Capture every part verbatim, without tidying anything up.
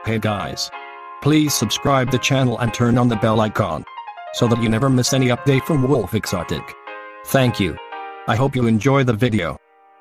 Hey guys. Please subscribe the channel and turn on the bell icon, so that you never miss any update from Wolf Exotic. Thank you. I hope you enjoy the video.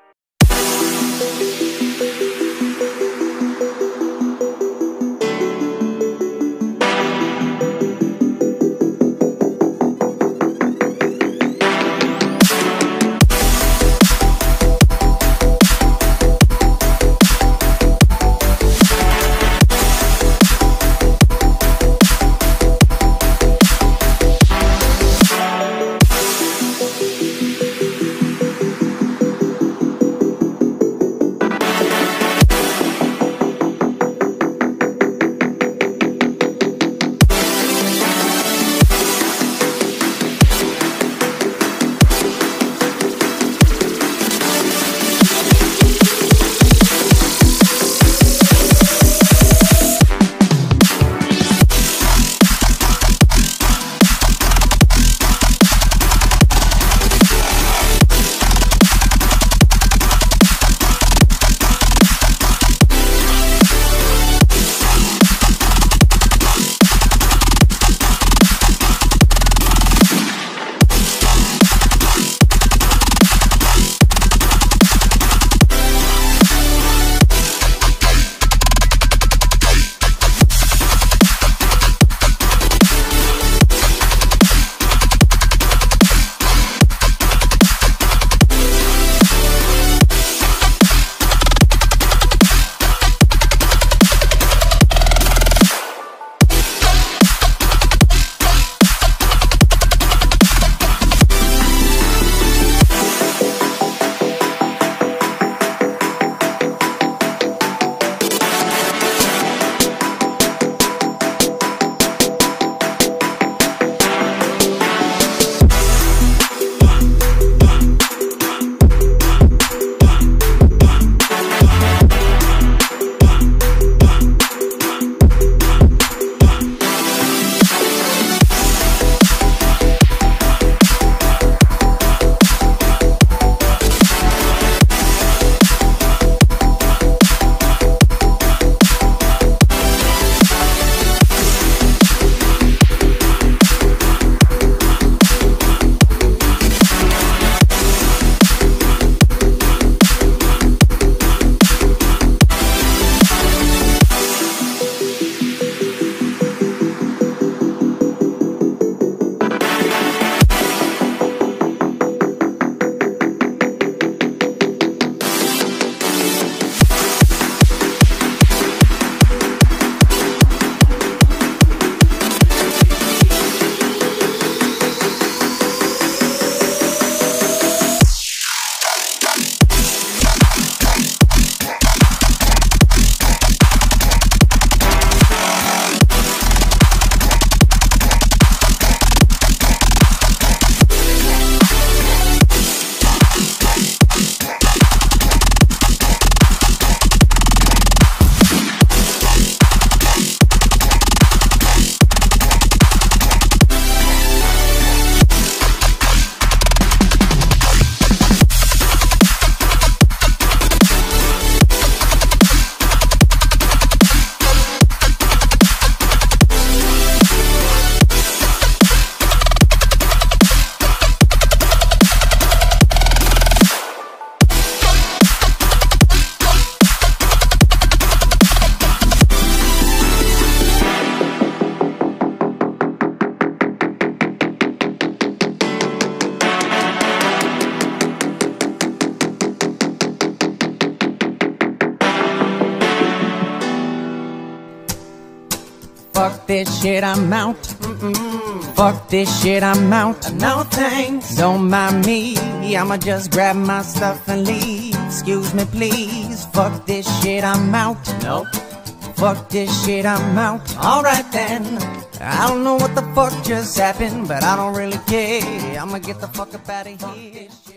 Fuck this shit, I'm out. Mm-mm. Fuck this shit, I'm out. No thanks. Don't mind me, I'ma just grab my stuff and leave. Excuse me, please. Fuck this shit, I'm out. Nope. Fuck this shit, I'm out. Alright then. I don't know what the fuck just happened, but I don't really care. I'ma get the fuck up out of here.